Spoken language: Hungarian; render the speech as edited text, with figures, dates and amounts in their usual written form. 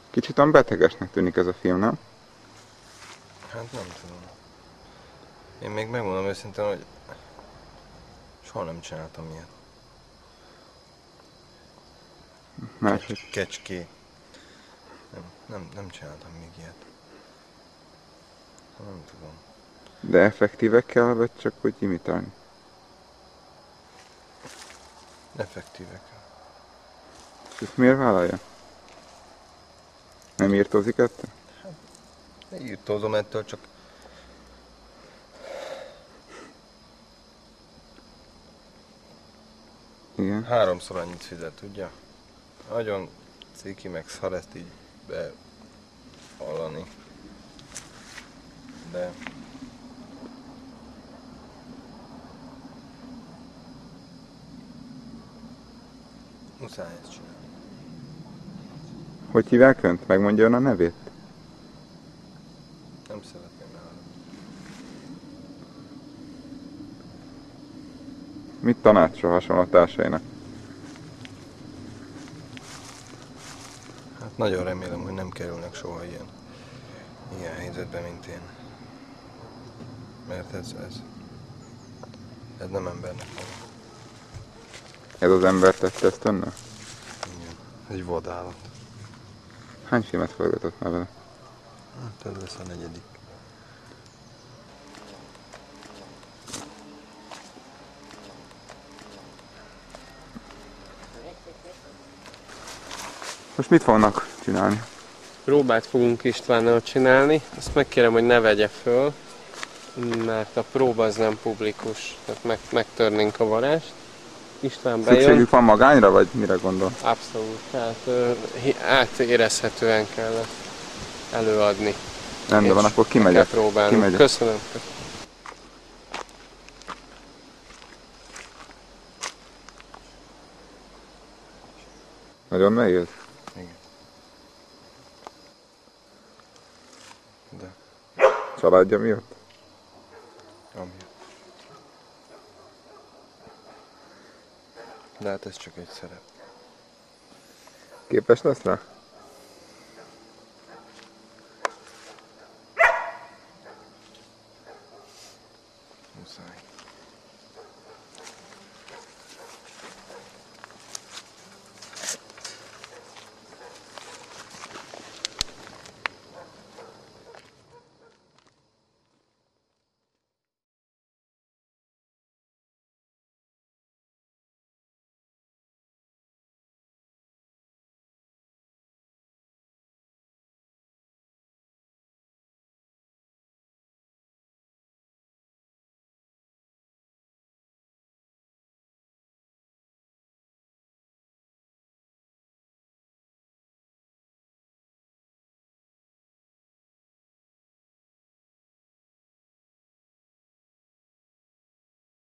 Kicsit olyan betegesnek tűnik ez a film, nem? Hát nem tudom. Én még megmondom őszintén, hogy soha nem csináltam ilyet. Máshogy. Kecské. Nem csináltam még ilyet. Nem tudom. De effektívek kell, vagy csak úgy imitálni? Effektívek. Ezt miért vállalja? Nem írtózik ettől? Írtózom ettől, csak Igen. 3-szor annyit fizet, tudja? Nagyon ciki meg szar ezt így bevallani. De muszáj ezt csinálni. Hogy hívják önt? Megmondja ön a nevét? Nem szeretném elhallani. Mit tanácsol hasonlatásainak? Hát nagyon remélem, hogy nem kerülnek soha ilyen helyzetbe, mint én. Mert ez nem embernek van. Ez az ember tette ezt önnel? Igen. Egy vadállat. Hány filmet forgatott már vele? Hát ez lesz a 4. Most mit fognak csinálni? Próbát fogunk Istvánnal csinálni, azt megkérem, hogy ne vegye föl, mert a próba az nem publikus, tehát megtörnénk a varást. István bejön. Szükségük van magányra, vagy mire gondol? Abszolút, tehát átérezhetően kell ezt előadni. Rendben van, akkor kimegyek. Kimegyek. Köszönöm. Nagyon nehéz? Igen. De Családja miatt? amiatt. De hát ez csak egy szerep. Képes lesz rá?